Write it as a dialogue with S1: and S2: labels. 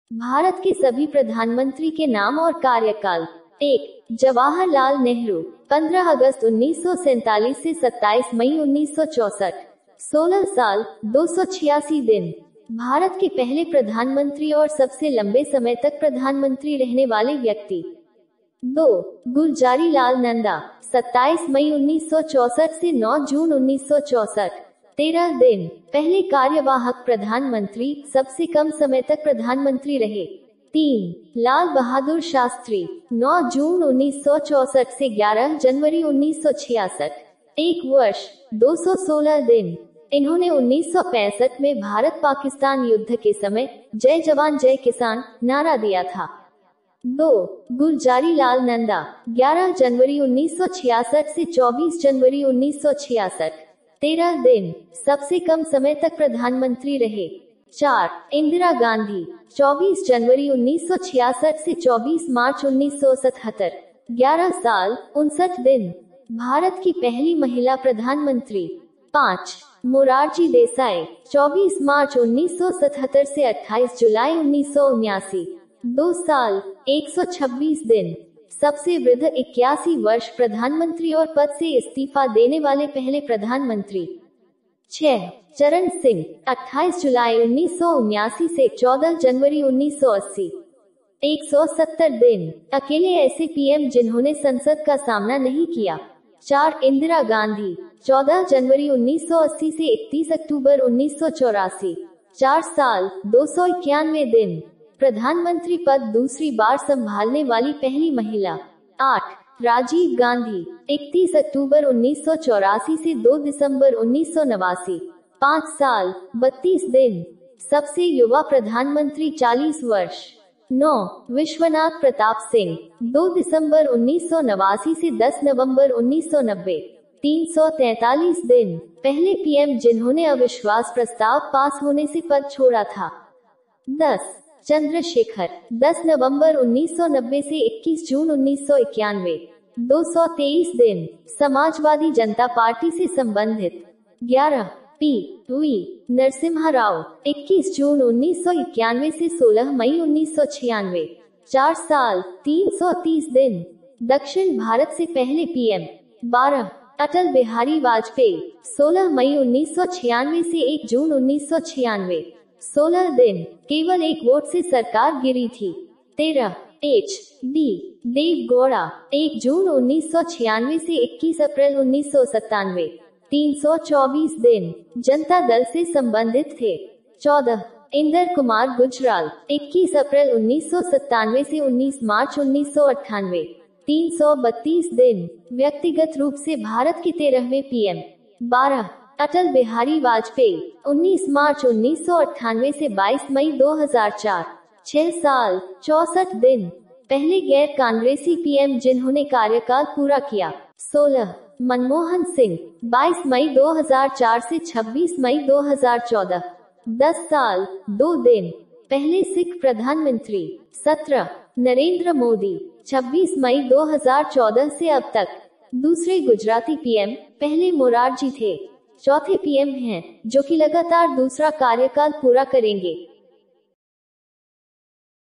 S1: भारत के सभी प्रधानमंत्री के नाम और कार्यकाल। 1. जवाहरलाल नेहरू 15 अगस्त 1947 से 27 मई 1964, 16 साल 286 दिन, भारत के पहले प्रधानमंत्री और सबसे लंबे समय तक प्रधानमंत्री रहने वाले व्यक्ति। 2. गुलजारी लाल नंदा 27 मई 1964 से 9 जून 1964, 13 दिन, पहले कार्यवाहक प्रधानमंत्री, सबसे कम समय तक प्रधानमंत्री रहे। 3. लाल बहादुर शास्त्री 9 जून 1964 से 11 जनवरी 1966, 1 वर्ष 216 दिन, इन्होंने 1965 में भारत पाकिस्तान युद्ध के समय जय जवान जय किसान नारा दिया था। 2. गुलजारी लाल नंदा 11 जनवरी 1966 से 24 जनवरी 1966, 13 दिन, सबसे कम समय तक प्रधानमंत्री रहे। 4. इंदिरा गांधी 24 जनवरी 1966 से 24 मार्च 1977, 11 साल 59 दिन, भारत की पहली महिला प्रधानमंत्री। 5. मोरारजी देसाई 24 मार्च 1977 से 28 जुलाई 1979, 2 साल 126 दिन, सबसे वृद्ध 81 वर्ष प्रधानमंत्री और पद से इस्तीफा देने वाले पहले प्रधानमंत्री। 6. चरण सिंह 28 जुलाई 1979 से 14 जनवरी 1980, 170 दिन, अकेले ऐसे पीएम जिन्होंने संसद का सामना नहीं किया। 4. इंदिरा गांधी 14 जनवरी 1980 से 31 अक्टूबर 1984, 4 साल 291 दिन, प्रधानमंत्री पद दूसरी बार संभालने वाली पहली महिला। 8. राजीव गांधी 31 अक्टूबर 1984 से 2 दिसंबर 1989, 5 साल 32 दिन, सबसे युवा प्रधानमंत्री 40 वर्ष। 9. विश्वनाथ प्रताप सिंह 2 दिसंबर 1989 से 10 नवंबर 1990, 343 दिन, पहले पीएम जिन्होंने अविश्वास प्रस्ताव पास होने से पद छोड़ा था। 10. चंद्रशेखर 10 नवंबर 1990 से 21 जून 1991, 223 दिन, समाजवादी जनता पार्टी से संबंधित। 11. पी. नरसिम्हा राव 21 जून 1991 से 16 मई 1996, 4 साल 330 दिन, दक्षिण भारत से पहले पीएम। 12. अटल बिहारी वाजपेयी 16 मई 1996 से 1 जून 1996, 16 दिन, केवल 1 वोट से सरकार गिरी थी। 13. H.D. देव गौड़ा 1 जून 1996 से 21 अप्रैल 1997, 324 दिन, जनता दल से संबंधित थे। 14. इंदर कुमार गुजराल 21 अप्रैल 1997 से 19 मार्च 1998, 332 दिन, व्यक्तिगत रूप से भारत के 13वें पीएम। 12. अटल बिहारी वाजपेयी 19 मार्च 1998 से 22 मई 2004, 6 साल 64 दिन, पहले गैर कांग्रेसी पीएम जिन्होंने कार्यकाल पूरा किया। 16. मनमोहन सिंह 22 मई 2004 से 26 मई 2014, 10 साल 2 दिन, पहले सिख प्रधानमंत्री। 17. नरेंद्र मोदी 26 मई 2014 से अब तक दूसरे गुजराती पीएम, पहले मोरारजी थे, चौथे पीएम हैं जो कि लगातार दूसरा कार्यकाल पूरा करेंगे।